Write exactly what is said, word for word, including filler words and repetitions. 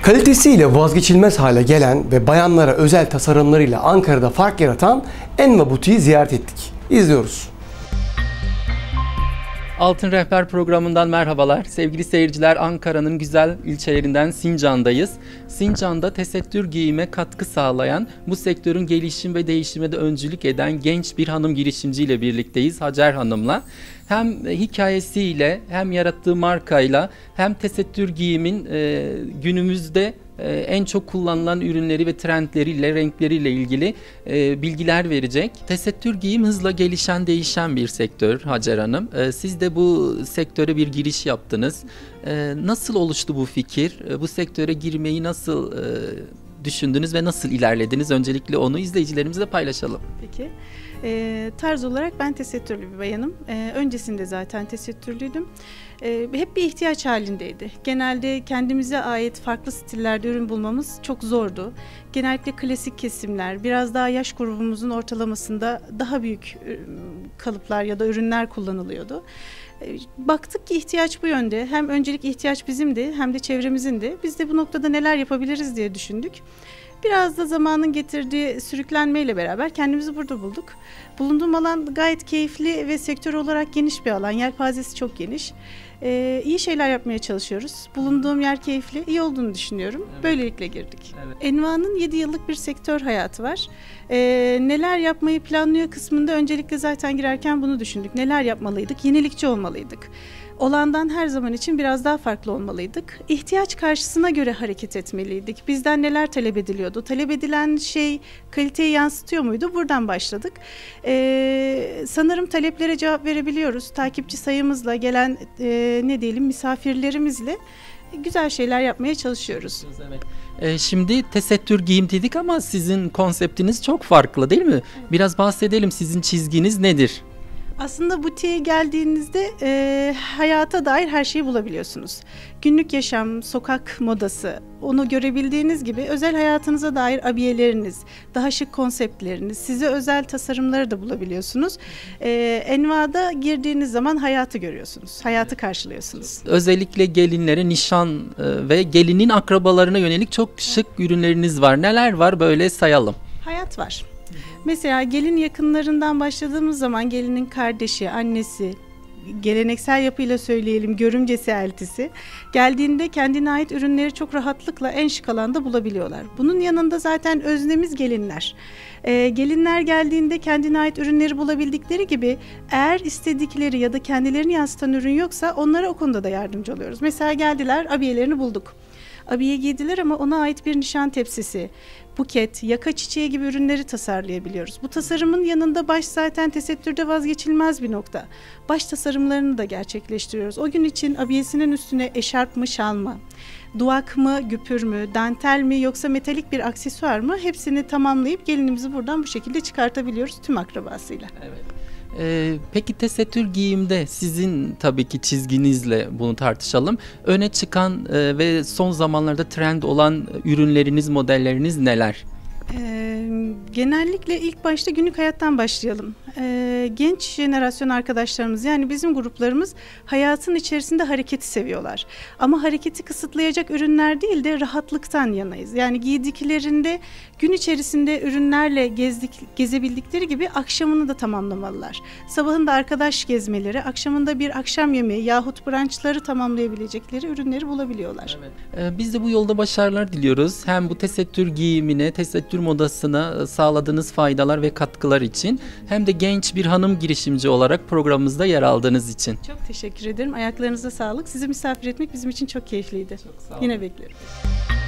Kalitesiyle vazgeçilmez hale gelen ve bayanlara özel tasarımlarıyla Ankara'da fark yaratan Enva Butiği ziyaret ettik. İzliyoruz. Altın Rehber programından merhabalar. Sevgili seyirciler, Ankara'nın güzel ilçelerinden Sincan'dayız. Sincan'da tesettür giyime katkı sağlayan, bu sektörün gelişim ve değişime de öncülük eden genç bir hanım girişimciyle birlikteyiz, Hacer Hanım'la. Hem hikayesiyle, hem yarattığı markayla, hem tesettür giyimin e, günümüzde e, en çok kullanılan ürünleri ve trendleriyle, renkleriyle ilgili e, bilgiler verecek. Tesettür giyim hızla gelişen, değişen bir sektör Hacer Hanım. E, siz de bu sektöre bir giriş yaptınız. E, nasıl oluştu bu fikir? E, bu sektöre girmeyi nasıl e, düşündünüz ve nasıl ilerlediniz? Öncelikle onu izleyicilerimizle paylaşalım. Peki. E, tarz olarak ben tesettürlü bir bayanım. E, öncesinde zaten tesettürlüydüm. E, hep bir ihtiyaç halindeydi. Genelde kendimize ait farklı stillerde ürün bulmamız çok zordu. Genellikle klasik kesimler, biraz daha yaş grubumuzun ortalamasında daha büyük kalıplar ya da ürünler kullanılıyordu. Baktık ki ihtiyaç bu yönde. Hem öncelik ihtiyaç bizimdi hem de çevremizindi. Biz de bu noktada neler yapabiliriz diye düşündük. Biraz da zamanın getirdiği sürüklenmeyle beraber kendimizi burada bulduk. Bulunduğum alan gayet keyifli ve sektör olarak geniş bir alan. Yelpazesi çok geniş. Ee, iyi şeyler yapmaya çalışıyoruz. Bulunduğum yer keyifli, iyi olduğunu düşünüyorum. Evet. Böylelikle girdik. Evet. Enva'nın yedi yıllık bir sektör hayatı var. Ee, neler yapmayı planlıyor kısmında öncelikle zaten girerken bunu düşündük. Neler yapmalıydık? Yenilikçi olmalıydık. Olandan her zaman için biraz daha farklı olmalıydık. İhtiyaç karşısına göre hareket etmeliydik. Bizden neler talep ediliyordu? Talep edilen şey kaliteyi yansıtıyor muydu? Buradan başladık. Ee, sanırım taleplere cevap verebiliyoruz. Takipçi sayımızla gelen e, ne diyelim misafirlerimizle güzel şeyler yapmaya çalışıyoruz. Evet. Ee, şimdi tesettür giyim dedik ama sizin konseptiniz çok farklı değil mi? Biraz bahsedelim. Sizin çizginiz nedir? Aslında butiğe geldiğinizde e, hayata dair her şeyi bulabiliyorsunuz. Günlük yaşam, sokak modası, onu görebildiğiniz gibi özel hayatınıza dair abiyeleriniz, daha şık konseptleriniz, size özel tasarımları da bulabiliyorsunuz. E, Enva'da girdiğiniz zaman hayatı görüyorsunuz, hayatı karşılıyorsunuz. Özellikle gelinlere nişan e, ve gelinin akrabalarına yönelik çok şık ürünleriniz var. Neler var böyle sayalım. Hayat var. Mesela gelin yakınlarından başladığımız zaman gelinin kardeşi, annesi, geleneksel yapıyla söyleyelim görümcesi, eltisi geldiğinde kendine ait ürünleri çok rahatlıkla en şık alanda bulabiliyorlar. Bunun yanında zaten öznemiz gelinler. Ee, gelinler geldiğinde kendine ait ürünleri bulabildikleri gibi eğer istedikleri ya da kendilerini yansıtan ürün yoksa onlara o konuda da yardımcı oluyoruz. Mesela geldiler, abiyelerini bulduk. Abiye giydiler ama ona ait bir nişan tepsisi, buket, yaka çiçeği gibi ürünleri tasarlayabiliyoruz. Bu tasarımın yanında baş zaten tesettürde vazgeçilmez bir nokta. Baş tasarımlarını da gerçekleştiriyoruz. O gün için abiyesinin üstüne eşarp mı, şal mı, duvak mı, güpür mü, dantel mi yoksa metalik bir aksesuar mı hepsini tamamlayıp gelinimizi buradan bu şekilde çıkartabiliyoruz tüm akrabasıyla. Evet. Ee, peki tesettür giyimde sizin tabii ki çizginizle bunu tartışalım. Öne çıkan e, ve son zamanlarda trend olan ürünleriniz, modelleriniz neler? Ee, genellikle ilk başta günlük hayattan başlayalım. Ee, genç jenerasyon arkadaşlarımız yani bizim gruplarımız hayatın içerisinde hareketi seviyorlar. Ama hareketi kısıtlayacak ürünler değil de rahatlıktan yanayız. Yani giydiklerinde gün içerisinde ürünlerle gezdik, gezebildikleri gibi akşamını da tamamlamalılar. Sabahında arkadaş gezmeleri, akşamında bir akşam yemeği yahut brunchları tamamlayabilecekleri ürünleri bulabiliyorlar. Evet. Ee, biz de bu yolda başarılar diliyoruz. Hem bu tesettür giyimine, tesettür modasına sağladığınız faydalar ve katkılar için hem de genç bir hanım girişimci olarak programımızda yer aldığınız için. Çok teşekkür ederim. Ayaklarınıza sağlık. Sizi misafir etmek bizim için çok keyifliydi. Çok sağ olun. Yine beklerim.